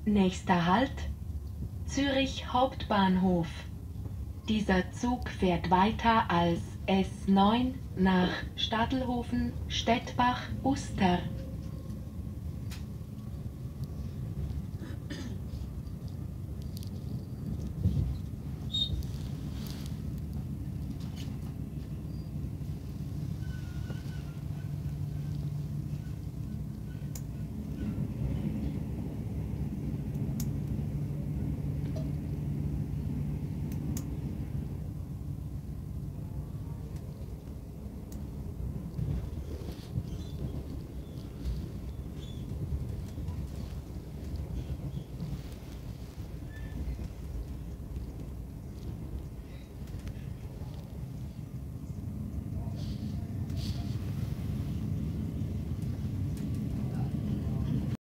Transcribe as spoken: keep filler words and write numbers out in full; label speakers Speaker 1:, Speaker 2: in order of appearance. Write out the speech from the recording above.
Speaker 1: Nächster Halt: Zürich Hauptbahnhof. Dieser Zug fährt weiter als S neun nach Stadelhofen, Stettbach, Uster.